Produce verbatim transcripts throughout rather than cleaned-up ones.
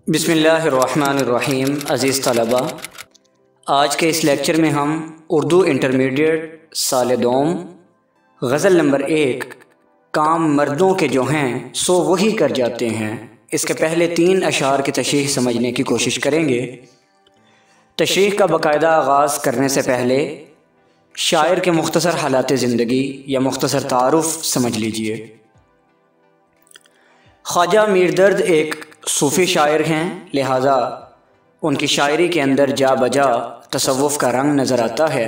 بسم اللہ الرحمن الرحیم۔ عزیز طلبہ، آج کے اس لیکچر میں ہم اردو انٹرمیڈیٹ سال دوم غزل نمبر ایک کام مردوں کے جو ہیں سو وہی کر جاتے ہیں، اس کے پہلے تین اشعار کی تشریح سمجھنے کی کوشش کریں گے۔ تشریح کا باقاعدہ آغاز کرنے سے پہلے شاعر کے مختصر حالات زندگی یا مختصر تعارف سمجھ لیجئے۔ خواجہ میر درد ایک صوفی شاعر ہیں، لہٰذا ان کی شاعری کے اندر جا بجا تصوف کا رنگ نظر آتا ہے،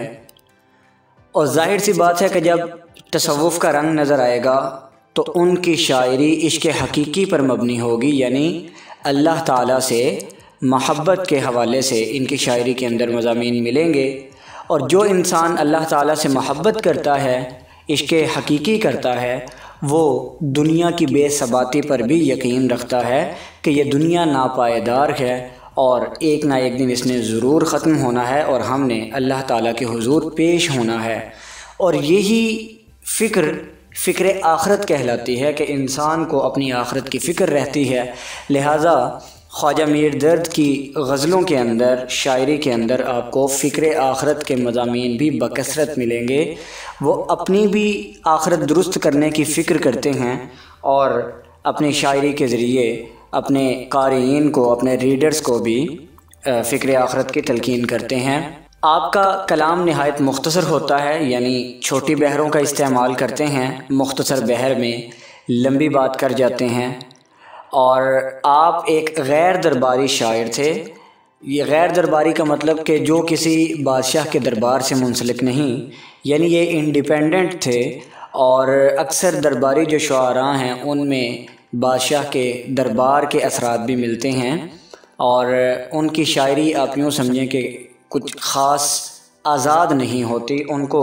اور ظاہر سی بات ہے کہ جب تصوف کا رنگ نظر آئے گا تو ان کی شاعری عشق حقیقی پر مبنی ہوگی، یعنی اللہ تعالیٰ سے محبت کے حوالے سے ان کی شاعری کے اندر مضامین ملیں گے۔ اور جو انسان اللہ تعالیٰ سے محبت کرتا ہے، عشق حقیقی کرتا ہے، وہ دنیا کی بے ثباتی پر بھی یقین رکھتا ہے کہ یہ دنیا ناپائیدار ہے اور ایک نہ ایک دن اس نے ضرور ختم ہونا ہے اور ہم نے اللہ تعالیٰ کے حضور پیش ہونا ہے۔ اور یہی فکر فکر آخرت کہلاتی ہے کہ انسان کو اپنی آخرت کی فکر رہتی ہے، لہٰذا خواجہ میر درد کی غزلوں کے اندر، شاعری کے اندر آپ کو فکر آخرت کے مضامین بھی بکثرت ملیں گے۔ وہ اپنی بھی آخرت درست کرنے کی فکر کرتے ہیں اور اپنی شاعری کے ذریعے اپنے قارئین کو، اپنے ریڈرز کو بھی فکر آخرت کی تلقین کرتے ہیں۔ آپ کا کلام نہایت مختصر ہوتا ہے، یعنی چھوٹی بحروں کا استعمال کرتے ہیں، مختصر بحر میں لمبی بات کر جاتے ہیں، اور آپ ایک غیر درباری شاعر تھے۔ یہ غیر درباری کا مطلب کہ جو کسی بادشاہ کے دربار سے منسلک نہیں، یعنی یہ انڈیپینڈنٹ تھے، اور اکثر درباری جو شعراء ہیں ان میں بادشاہ کے دربار کے اثرات بھی ملتے ہیں، اور ان کی شاعری آپ یوں سمجھیں کہ کچھ خاص آزاد نہیں ہوتی، ان کو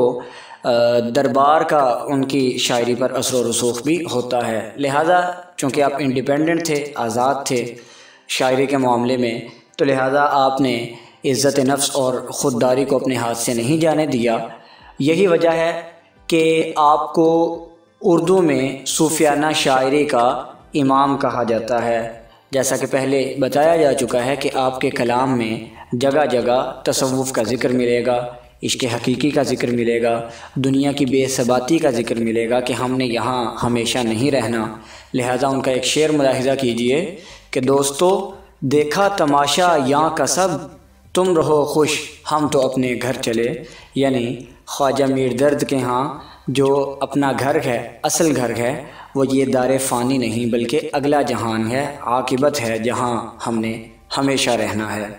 دربار کا ان کی شاعری پر اثر و رسوخ بھی ہوتا ہے۔ لہٰذا چونکہ آپ انڈیپینڈنٹ تھے، آزاد تھے شاعری کے معاملے میں، تو لہٰذا آپ نے عزت نفس اور خودداری کو اپنے ہاتھ سے نہیں جانے دیا۔ یہی وجہ ہے کہ آپ کو اردو میں صوفیانہ شاعری کا امام کہا جاتا ہے، جیسا کہ پہلے بتایا جا چکا ہے کہ آپ کے کلام میں جگہ جگہ تصوف کا ذکر ملے گا، عشق حقیقی کا ذکر ملے گا، دنیا کی بے ثباتی کا ذکر ملے گا کہ ہم نے یہاں ہمیشہ نہیں رہنا۔ لہٰذا ان کا ایک شعر ملاحظہ کیجئے کہ دوستو دیکھا تماشا یاں کا سب، تم رہو خوش ہم تو اپنے گھر چلے۔ یعنی خواجہ میر درد کے ہاں جو اپنا گھر ہے، اصل گھر ہے، وہ یہ دار فانی نہیں بلکہ اگلا جہان ہے، عاقبت ہے جہاں ہم نے ہمیشہ رہنا ہے۔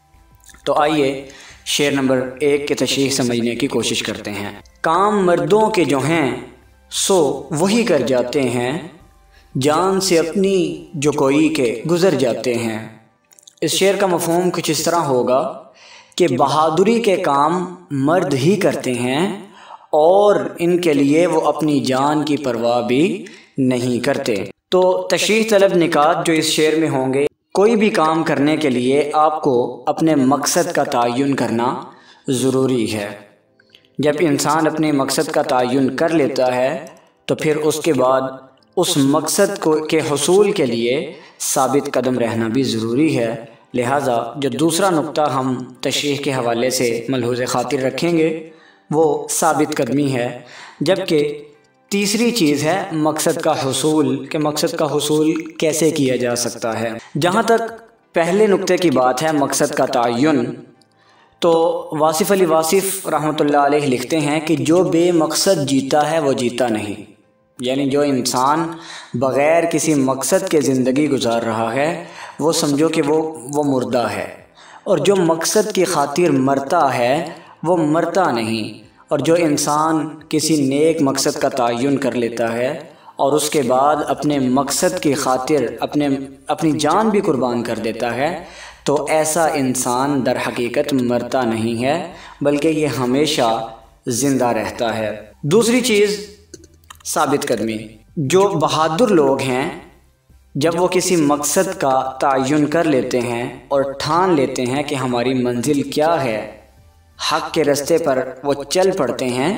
تو آئیے شعر نمبر ایک کے تشریح سمجھنے کی کوشش کرتے ہیں۔ کام مردوں کے جو ہیں سو وہی کر جاتے ہیں، جان سے اپنی جو کوئی کے گزر جاتے ہیں۔ اس شعر کا مفہوم کچھ اس طرح ہوگا کہ بہادری کے کام مرد ہی کرتے ہیں، اور ان کے لیے وہ اپنی جان کی پرواہ بھی نہیں کرتے۔ تو تشریح طلب نکات جو اس شعر میں ہوں گے، کوئی بھی کام کرنے کے لیے آپ کو اپنے مقصد کا تعین کرنا ضروری ہے۔ جب انسان اپنے مقصد کا تعین کر لیتا ہے تو پھر اس کے بعد اس مقصد کو کے حصول کے لیے ثابت قدم رہنا بھی ضروری ہے۔ لہٰذا جو دوسرا نقطہ ہم تشریح کے حوالے سے ملحوظ خاطر رکھیں گے وہ ثابت قدمی ہے، جبکہ تیسری چیز ہے مقصد کا حصول، کہ مقصد کا حصول کیسے کیا جا سکتا ہے۔ جہاں تک پہلے نقطے کی بات ہے مقصد کا تعین، تو واصف علی واصف رحمۃ اللہ علیہ لکھتے ہیں کہ جو بے مقصد جیتا ہے وہ جیتا نہیں، یعنی جو انسان بغیر کسی مقصد کے زندگی گزار رہا ہے وہ سمجھو کہ وہ وہ مردہ ہے، اور جو مقصد کی خاطر مرتا ہے وہ مرتا نہیں۔ اور جو انسان کسی نیک مقصد کا تعین کر لیتا ہے اور اس کے بعد اپنے مقصد کی خاطر اپنے اپنی جان بھی قربان کر دیتا ہے، تو ایسا انسان در حقیقت مرتا نہیں ہے بلکہ یہ ہمیشہ زندہ رہتا ہے۔ دوسری چیز ثابت قدمی۔ جو بہادر لوگ ہیں جب وہ کسی مقصد کا تعین کر لیتے ہیں اور ٹھان لیتے ہیں کہ ہماری منزل کیا ہے، حق کے رستے پر وہ چل پڑتے ہیں،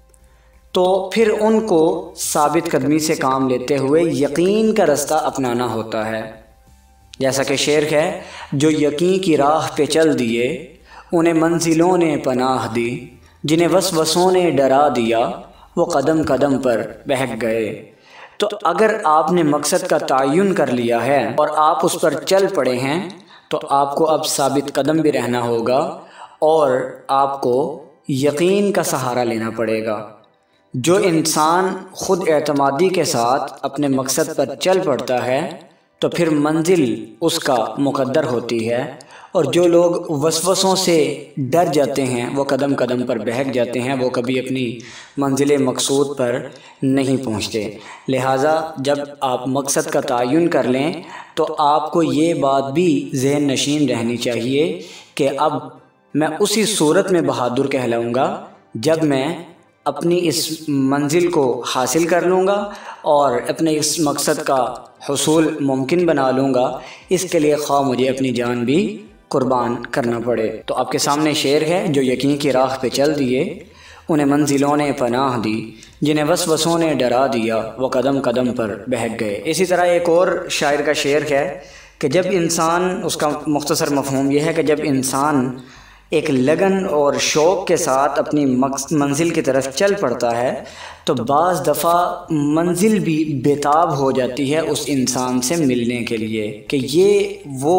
تو پھر ان کو ثابت قدمی سے کام لیتے ہوئے یقین کا رستہ اپنانا ہوتا ہے۔ جیسا کہ شعر ہے، جو یقین کی راہ پہ چل دیے انہیں منزلوں نے پناہ دی، جنہیں وسوسوں نے ڈرا دیا وہ قدم قدم پر بہک گئے۔ تو اگر آپ نے مقصد کا تعین کر لیا ہے اور آپ اس پر چل پڑے ہیں تو آپ کو اب ثابت قدم بھی رہنا ہوگا اور آپ کو یقین کا سہارا لینا پڑے گا۔ جو انسان خود اعتمادی کے ساتھ اپنے مقصد پر چل پڑتا ہے تو پھر منزل اس کا مقدر ہوتی ہے، اور جو لوگ وسوسوں سے ڈر جاتے ہیں وہ قدم قدم پر بہک جاتے ہیں، وہ کبھی اپنی منزل مقصود پر نہیں پہنچتے۔ لہٰذا جب آپ مقصد کا تعین کر لیں تو آپ کو یہ بات بھی ذہن نشین رہنی چاہیے کہ اب میں اسی صورت میں بہادر کہلاؤں گا جب میں اپنی اس منزل کو حاصل کر لوں گا اور اپنے اس مقصد کا حصول ممکن بنا لوں گا، اس کے لیے خواہ مجھے اپنی جان بھی قربان کرنا پڑے۔ تو آپ کے سامنے شعر ہے، جو یقین کی راہ پہ چل دیے انہیں منزلوں نے پناہ دی، جنہیں وسوسوں نے ڈرا دیا وہ قدم قدم پر بہک گئے۔ اسی طرح ایک اور شاعر کا شعر ہے کہ جب انسان، اس کا مختصر مفہوم یہ ہے کہ جب انسان ایک لگن اور شوق کے ساتھ اپنی منزل کی طرف چل پڑتا ہے تو بعض دفعہ منزل بھی بےتاب ہو جاتی ہے اس انسان سے ملنے کے لیے، کہ یہ وہ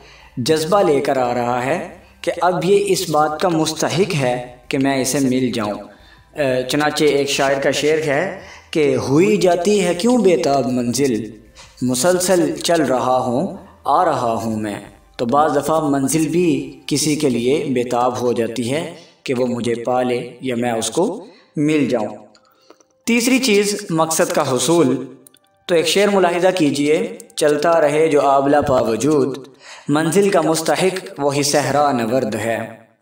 جذبہ لے کر آ رہا ہے کہ اب یہ اس بات کا مستحق ہے کہ میں اسے مل جاؤں۔ چنانچہ ایک شاعر کا شعر ہے کہ ہوئی جاتی ہے کیوں بےتاب منزل، مسلسل چل رہا ہوں آ رہا ہوں میں۔ تو بعض دفعہ منزل بھی کسی کے لیے بےتاب ہو جاتی ہے کہ وہ مجھے پا لے یا میں اس کو مل جاؤں۔ تیسری چیز مقصد کا حصول۔ تو ایک شعر ملاحظہ کیجئے، چلتا رہے جو آبلہ پا وجود، منزل کا مستحق وہی صحرا نورد ہے۔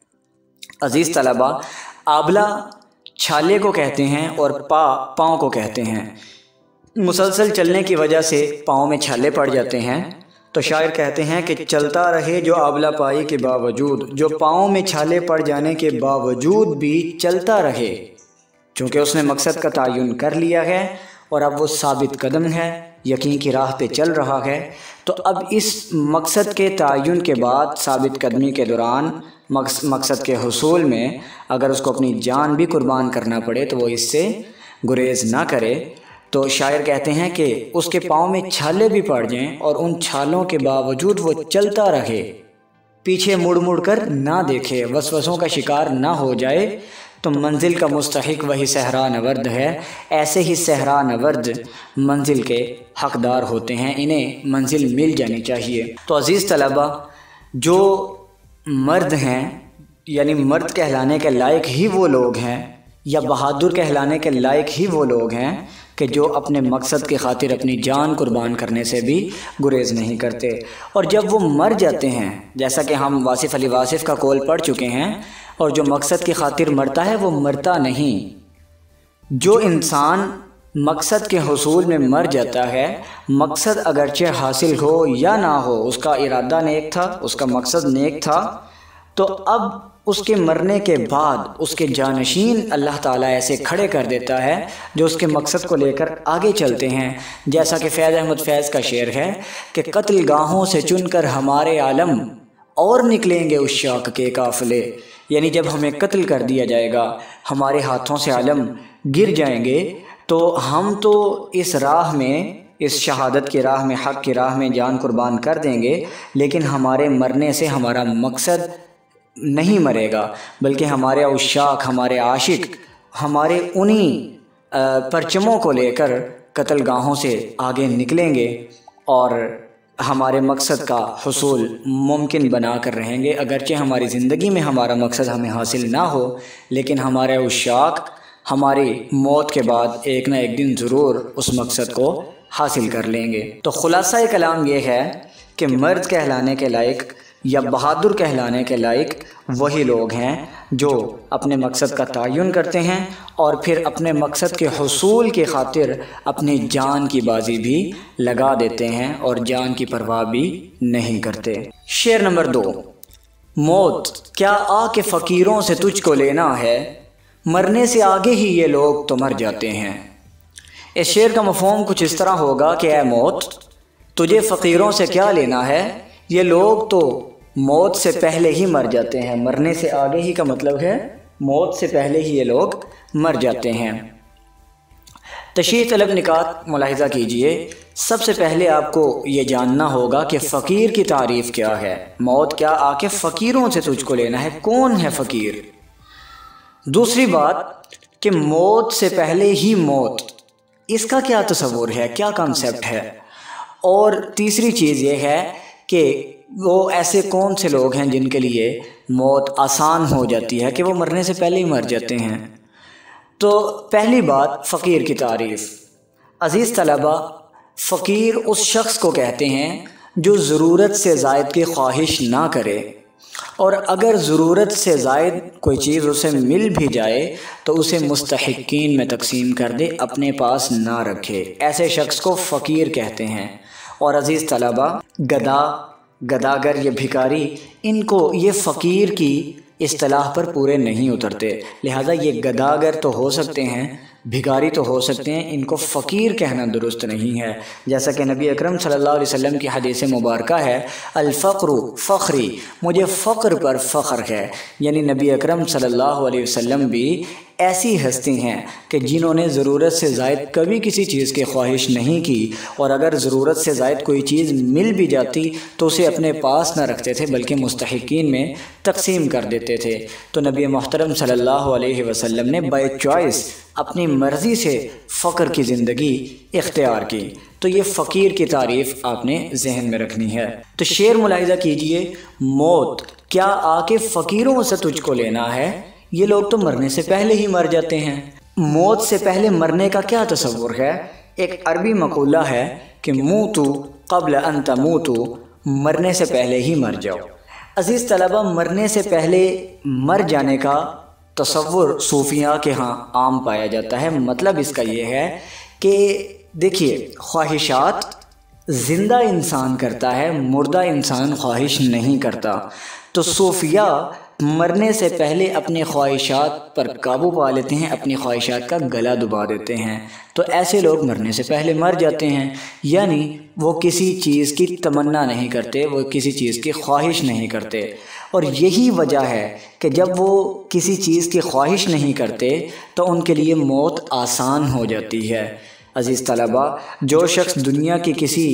عزیز طلبہ، آبلہ چھالے کو کہتے ہیں اور پا پاؤں کو کہتے ہیں۔ مسلسل چلنے کی وجہ سے پاؤں میں چھالے پڑ جاتے ہیں، تو شاعر کہتے ہیں کہ چلتا رہے جو آبلہ پائی کے باوجود، جو پاؤں میں چھالے پڑ جانے کے باوجود بھی چلتا رہے، چونکہ اس نے مقصد کا تعین کر لیا ہے اور اب وہ ثابت قدم ہے، یقین کی راہ پہ چل رہا ہے۔ تو اب اس مقصد کے تعین کے بعد ثابت قدمی کے دوران مقصد کے حصول میں اگر اس کو اپنی جان بھی قربان کرنا پڑے تو وہ اس سے گریز نہ کرے۔ تو شاعر کہتے ہیں کہ اس کے پاؤں میں چھالے بھی پڑ جائیں اور ان چھالوں کے باوجود وہ چلتا رہے، پیچھے مڑ مڑ کر نہ دیکھے، وسوسوں کا شکار نہ ہو جائے، تو منزل کا مستحق وہی صحرا نورد ہے۔ ایسے ہی صحرا نورد منزل کے حقدار ہوتے ہیں، انہیں منزل مل جانی چاہیے۔ تو عزیز طلبہ، جو مرد ہیں، یعنی مرد کہلانے کے لائق ہی وہ لوگ ہیں یا بہادر کہلانے کے لائق ہی وہ لوگ ہیں کہ جو اپنے مقصد کی خاطر اپنی جان قربان کرنے سے بھی گریز نہیں کرتے، اور جب وہ مر جاتے ہیں، جیسا کہ ہم واصف علی واصف کا قول پڑھ چکے ہیں، اور جو مقصد کی خاطر مرتا ہے وہ مرتا نہیں۔ جو انسان مقصد کے حصول میں مر جاتا ہے، مقصد اگرچہ حاصل ہو یا نہ ہو، اس کا ارادہ نیک تھا، اس کا مقصد نیک تھا، تو اب اس کے مرنے کے بعد اس کے جانشین اللہ تعالیٰ ایسے کھڑے کر دیتا ہے جو اس کے مقصد کو لے کر آگے چلتے ہیں۔ جیسا کہ فیض احمد فیض کا شعر ہے کہ قتل گاہوں سے چن کر ہمارے عالم اور نکلیں گے عشاق کے قافلے، یعنی جب ہمیں قتل کر دیا جائے گا، ہمارے ہاتھوں سے عالم گر جائیں گے، تو ہم تو اس راہ میں، اس شہادت کی راہ میں، حق کی راہ میں جان قربان کر دیں گے، لیکن ہمارے مرنے سے ہمارا مقصد نہیں مرے گا، بلکہ ہمارے عشاق، ہمارے عاشق، ہمارے انہی پرچموں کو لے کر قتل گاہوں سے آگے نکلیں گے اور ہمارے مقصد کا حصول ممکن بنا کر رہیں گے۔ اگرچہ ہماری زندگی میں ہمارا مقصد ہمیں حاصل نہ ہو، لیکن ہمارے عشاق ہماری موت کے بعد ایک نہ ایک دن ضرور اس مقصد کو حاصل کر لیں گے۔ تو خلاصہ کلام یہ ہے کہ مرد کہلانے کے لائق یا بہادر کہلانے کے لائق وہی لوگ ہیں جو اپنے مقصد کا تعین کرتے ہیں اور پھر اپنے مقصد کے حصول کی خاطر اپنی جان کی بازی بھی لگا دیتے ہیں اور جان کی پرواہ بھی نہیں کرتے۔ شعر نمبر دو، موت کیا آ کے فقیروں سے تجھ کو لینا ہے، مرنے سے آگے ہی یہ لوگ تو مر جاتے ہیں۔ اس شعر کا مفہوم کچھ اس طرح ہوگا کہ اے موت، تجھے فقیروں سے کیا لینا ہے، یہ لوگ تو موت سے پہلے ہی مر جاتے ہیں۔ مرنے سے آگے ہی کا مطلب ہے موت سے پہلے ہی یہ لوگ مر جاتے ہیں۔ تشریح طلب نکات ملاحظہ کیجئے، سب سے پہلے آپ کو یہ جاننا ہوگا کہ فقیر کی تعریف کیا ہے۔ موت کیا آ کے فقیروں سے تجھ کو لینا ہے، کون ہے فقیر؟ دوسری بات کہ موت سے پہلے ہی موت، اس کا کیا تصور ہے، کیا کانسیپٹ ہے؟ اور تیسری چیز یہ ہے کہ وہ ایسے کون سے لوگ ہیں جن کے لیے موت آسان ہو جاتی ہے کہ وہ مرنے سے پہلے ہی مر جاتے ہیں۔ تو پہلی بات فقیر کی تعریف۔ عزیز طلبہ، فقیر اس شخص کو کہتے ہیں جو ضرورت سے زائد کی خواہش نہ کرے، اور اگر ضرورت سے زائد کوئی چیز اسے مل بھی جائے تو اسے مستحقین میں تقسیم کر دے، اپنے پاس نہ رکھے، ایسے شخص کو فقیر کہتے ہیں۔ اور عزیز طلبہ، گدا، گداگر، یہ بھکاری، ان کو یہ فقیر کی اصطلاح پر پورے نہیں اترتے، لہٰذا یہ گداگر تو ہو سکتے ہیں، بھکاری تو ہو سکتے ہیں، ان کو فقیر کہنا درست نہیں ہے۔ جیسا کہ نبی اکرم صلی اللہ علیہ وسلم کی حدیث مبارکہ ہے، الفقر فخری، مجھے فقر پر فخر ہے، یعنی نبی اکرم صلی اللہ علیہ وسلم بھی ایسی ہستی ہیں کہ جنہوں نے ضرورت سے زائد کبھی کسی چیز کی خواہش نہیں کی، اور اگر ضرورت سے زائد کوئی چیز مل بھی جاتی تو اسے اپنے پاس نہ رکھتے تھے بلکہ مستحقین میں تقسیم کر دیتے تھے۔ تو نبی محترم صلی اللہ علیہ وسلم نے بائی چوائس اپنی مرضی سے فقر کی زندگی اختیار کی۔ تو یہ فقیر کی تعریف آپ نے ذہن میں رکھنی ہے۔ تو شعر ملاحظہ کیجئے، موت کیا آ کے فقیروں سے تجھ کو لینا ہے، یہ لوگ تو مرنے سے پہلے ہی مر جاتے ہیں۔ موت سے پہلے مرنے کا کیا تصور ہے؟ ایک عربی مقولہ ہے کہ موتو قبل ان تموتو، مرنے سے پہلے ہی مر جاؤ۔ عزیز طلبہ، مرنے سے پہلے مر جانے کا تصور صوفیاء کے ہاں عام پایا جاتا ہے۔ مطلب اس کا یہ ہے کہ دیکھیے، خواہشات زندہ انسان کرتا ہے، مردہ انسان خواہش نہیں کرتا۔ تو صوفیاء مرنے سے پہلے اپنی خواہشات پر قابو پا لیتے ہیں، اپنی خواہشات کا گلا دبا دیتے ہیں۔ تو ایسے لوگ مرنے سے پہلے مر جاتے ہیں، یعنی وہ کسی چیز کی تمنا نہیں کرتے، وہ کسی چیز کی خواہش نہیں کرتے۔ اور یہی وجہ ہے کہ جب وہ کسی چیز کی خواہش نہیں کرتے تو ان کے لیے موت آسان ہو جاتی ہے۔ عزیز طلبہ، جو شخص دنیا کی کسی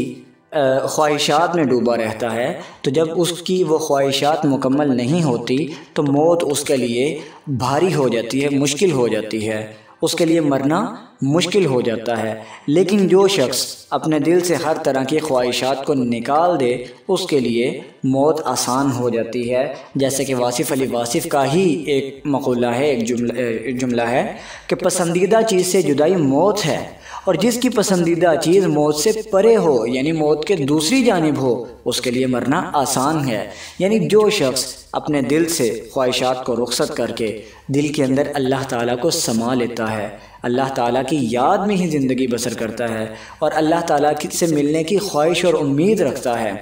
خواہشات میں ڈوبا رہتا ہے تو جب اس کی وہ خواہشات مکمل نہیں ہوتی تو موت اس کے لیے بھاری ہو جاتی ہے، مشکل ہو جاتی ہے، اس کے لیے مرنا مشکل ہو جاتا ہے۔ لیکن جو شخص اپنے دل سے ہر طرح کی خواہشات کو نکال دے اس کے لیے موت آسان ہو جاتی ہے۔ جیسے کہ واصف علی واصف کا ہی ایک مقولہ ہے، ایک جملہ جملہ ہے کہ پسندیدہ چیز سے جدائی موت ہے، اور جس کی پسندیدہ چیز موت سے پرے ہو، یعنی موت کے دوسری جانب ہو، اس کے لیے مرنا آسان ہے۔ یعنی جو شخص اپنے دل سے خواہشات کو رخصت کر کے دل کے اندر اللہ تعالیٰ کو سما لیتا ہے، اللہ تعالیٰ کی یاد میں ہی زندگی بسر کرتا ہے، اور اللہ تعالیٰ سے ملنے کی خواہش اور امید رکھتا ہے،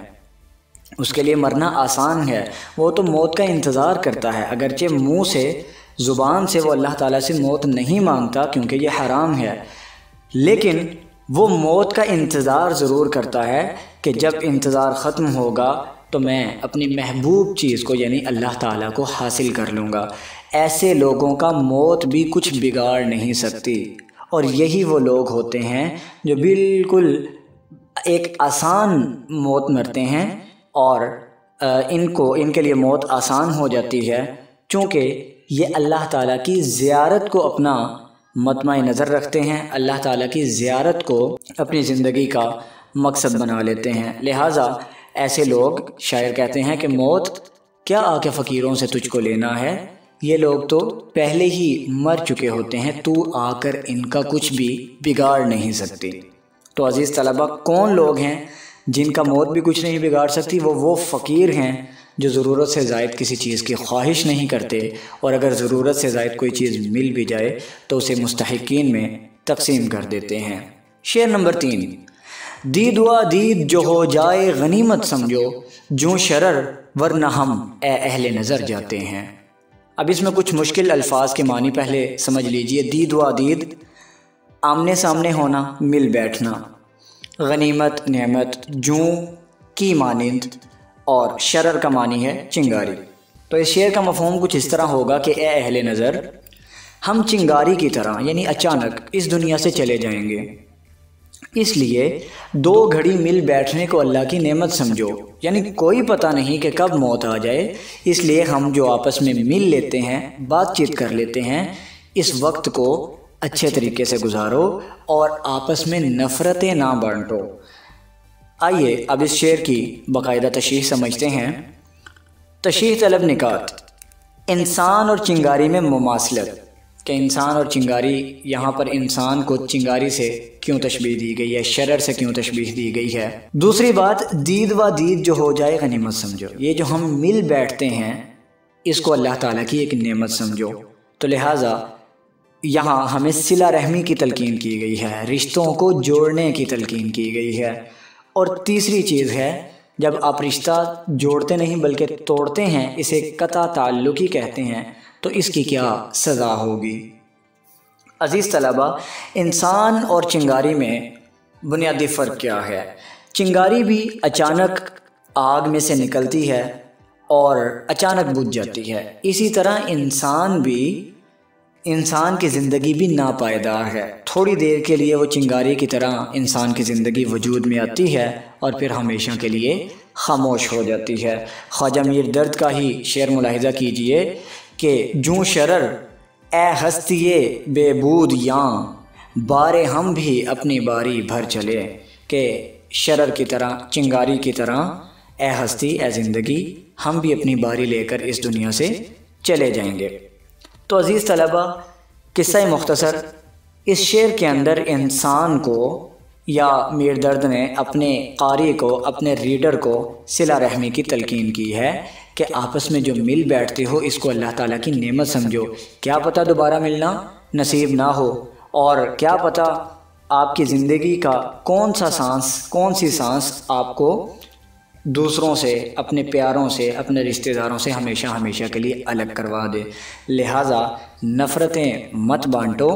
اس کے لیے مرنا آسان ہے۔ وہ تو موت کا انتظار کرتا ہے، اگرچہ منہ سے، زبان سے وہ اللہ تعالیٰ سے موت نہیں مانگتا کیونکہ یہ حرام ہے، لیکن وہ موت کا انتظار ضرور کرتا ہے کہ جب انتظار ختم ہوگا تو میں اپنی محبوب چیز کو یعنی اللہ تعالیٰ کو حاصل کر لوں گا۔ ایسے لوگوں کا موت بھی کچھ بگاڑ نہیں سکتی، اور یہی وہ لوگ ہوتے ہیں جو بالکل ایک آسان موت مرتے ہیں، اور ان کو ان کے لیے موت آسان ہو جاتی ہے چونکہ یہ اللہ تعالیٰ کی زیارت کو اپنا مطمع نظر رکھتے ہیں، اللہ تعالیٰ کی زیارت کو اپنی زندگی کا مقصد بنا لیتے ہیں۔ لہٰذا ایسے لوگ، شاعر کہتے ہیں کہ موت کیا آ کے فقیروں سے تجھ کو لینا ہے، یہ لوگ تو پہلے ہی مر چکے ہوتے ہیں، تو آ کر ان کا کچھ بھی بگاڑ نہیں سکتی۔ تو عزیز طلبہ، کون لوگ ہیں جن کا موت بھی کچھ نہیں بگاڑ سکتی؟ وہ وہ فقیر ہیں جو ضرورت سے زائد کسی چیز کی خواہش نہیں کرتے، اور اگر ضرورت سے زائد کوئی چیز مل بھی جائے تو اسے مستحقین میں تقسیم کر دیتے ہیں۔ شعر نمبر تین، دید و دید جو ہو جائے غنیمت سمجھو، جو شرر ورنہ ہم اے اہل نظر جاتے ہیں۔ اب اس میں کچھ مشکل الفاظ کے معنی پہلے سمجھ لیجئے۔ دید و دید، آمنے سامنے ہونا، مل بیٹھنا۔ غنیمت نعمت جوں کی مانند اور شرر کا معنی ہے چنگاری۔ تو اس شعر کا مفہوم کچھ اس طرح ہوگا کہ اے اہل نظر، ہم چنگاری کی طرح یعنی اچانک اس دنیا سے چلے جائیں گے، اس لیے دو گھڑی مل بیٹھنے کو اللہ کی نعمت سمجھو، یعنی کوئی پتہ نہیں کہ کب موت آ جائے، اس لیے ہم جو آپس میں مل لیتے ہیں، بات چیت کر لیتے ہیں، اس وقت کو اچھے طریقے سے گزارو اور آپس میں نفرتیں نہ بانٹو۔ آئیے اب اس شعر کی باقاعدہ تشریح سمجھتے ہیں۔ تشریح طلب نکات، انسان اور چنگاری میں مماثلت، کہ انسان اور چنگاری، یہاں پر انسان کو چنگاری سے کیوں تشبیہ دی گئی ہے، شرر سے کیوں تشبیہ دی گئی ہے۔ دوسری بات، دید و دید جو ہو جائے غنیمت سمجھو، یہ جو ہم مل بیٹھتے ہیں اس کو اللہ تعالیٰ کی ایک نعمت سمجھو۔ تو لہٰذا یہاں ہمیں صلہ رحمی کی تلقین کی گئی ہے، رشتوں کو جوڑنے کی تلقین کی گئی ہے۔ اور تیسری چیز ہے، جب آپ رشتہ جوڑتے نہیں بلکہ توڑتے ہیں، اسے قطع تعلقی کہتے ہیں، تو اس کی کیا سزا ہوگی۔ عزیز طلبہ، انسان اور چنگاری میں بنیادی فرق کیا ہے؟ چنگاری بھی اچانک آگ میں سے نکلتی ہے اور اچانک بجھ جاتی ہے، اسی طرح انسان بھی انسان کی زندگی بھی ناپائیدار ہے۔ تھوڑی دیر کے لیے وہ چنگاری کی طرح انسان کی زندگی وجود میں آتی ہے اور پھر ہمیشہ کے لیے خاموش ہو جاتی ہے۔ خواجہ میر درد کا ہی شعر ملاحظہ کیجئے کہ جوں شرر اے ہستیے بے بود یاں، بارے ہم بھی اپنی باری بھر چلے، کہ شرر کی طرح، چنگاری کی طرح اے ہستی، اے زندگی، ہم بھی اپنی باری لے کر اس دنیا سے چلے جائیں گے۔ تو عزیز طلبہ، قصہ مختصر، اس شعر کے اندر انسان کو یا میر درد نے اپنے قاری کو، اپنے ریڈر کو صلہ رحمی کی تلقین کی ہے کہ آپس میں جو مل بیٹھتے ہو اس کو اللہ تعالیٰ کی نعمت سمجھو۔ کیا پتہ دوبارہ ملنا نصیب نہ ہو، اور کیا پتہ آپ کی زندگی کا کون سا سانس، کون سی سانس آپ کو دوسروں سے، اپنے پیاروں سے، اپنے رشتہ داروں سے ہمیشہ ہمیشہ کے لیے الگ کروا دے۔ لہٰذا نفرتیں مت بانٹو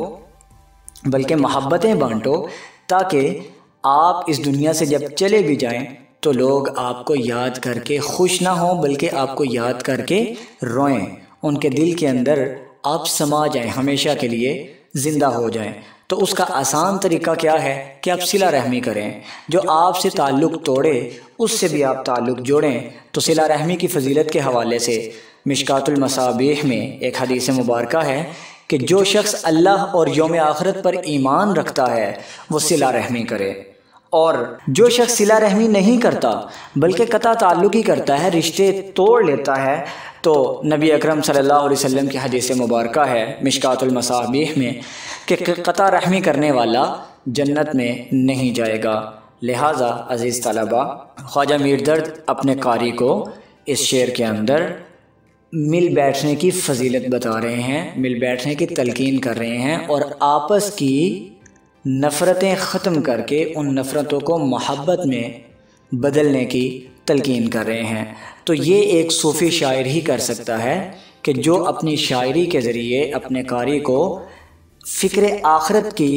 بلکہ محبتیں بانٹو، تاکہ آپ اس دنیا سے جب چلے بھی جائیں تو لوگ آپ کو یاد کر کے خوش نہ ہوں بلکہ آپ کو یاد کر کے روئیں، ان کے دل کے اندر آپ سما جائیں، ہمیشہ کے لیے زندہ ہو جائیں۔ تو اس کا آسان طریقہ کیا ہے کہ آپ صلہ رحمی کریں، جو آپ سے تعلق توڑے اس سے بھی آپ تعلق جوڑیں۔ تو صلہ رحمی کی فضیلت کے حوالے سے مشکات المصابیح میں ایک حدیث مبارکہ ہے کہ جو شخص اللہ اور یوم آخرت پر ایمان رکھتا ہے وہ صلہ رحمی کرے، اور جو شخص صلہ رحمی نہیں کرتا بلکہ قطع تعلقی کرتا ہے، رشتے توڑ لیتا ہے، تو نبی اکرم صلی اللہ علیہ وسلم کی حدیث مبارکہ ہے مشکات المصابیح میں کہ قطع رحمی کرنے والا جنت میں نہیں جائے گا۔ لہٰذا عزیز طلبہ، خواجہ میر درد اپنے قاری کو اس شعر کے اندر مل بیٹھنے کی فضیلت بتا رہے ہیں، مل بیٹھنے کی تلقین کر رہے ہیں، اور آپس کی نفرتیں ختم کر کے ان نفرتوں کو محبت میں بدلنے کی تلقین کر رہے ہیں۔ تو یہ ایک صوفی شاعر ہی کر سکتا ہے کہ جو اپنی شاعری کے ذریعے اپنے قاری کو فکر آخرت کی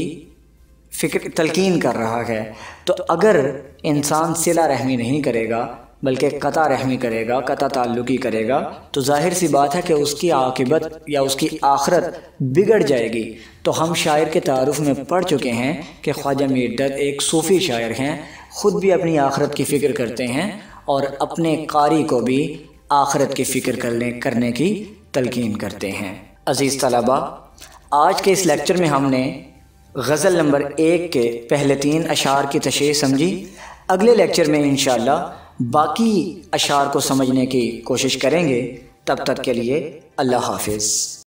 فکر تلقین کر رہا ہے۔ تو اگر انسان صلہ رحمی نہیں کرے گا بلکہ قطع رحمی کرے گا، قطع تعلقی کرے گا، تو ظاہر سی بات ہے کہ اس کی عاقبت یا اس کی آخرت بگڑ جائے گی۔ تو ہم شاعر کے تعارف میں پڑھ چکے ہیں کہ خواجہ میر درد ایک صوفی شاعر ہیں، خود بھی اپنی آخرت کی فکر کرتے ہیں اور اپنے قاری کو بھی آخرت کی فکر کرنے کرنے کی تلقین کرتے ہیں۔ عزیز طلبہ، آج کے اس لیکچر میں ہم نے غزل نمبر ایک کے پہلے تین اشعار کی تشریح سمجھی۔ اگلے لیکچر میں انشاءاللہ باقی اشعار کو سمجھنے کی کوشش کریں گے۔ تب تک کے لیے اللہ حافظ۔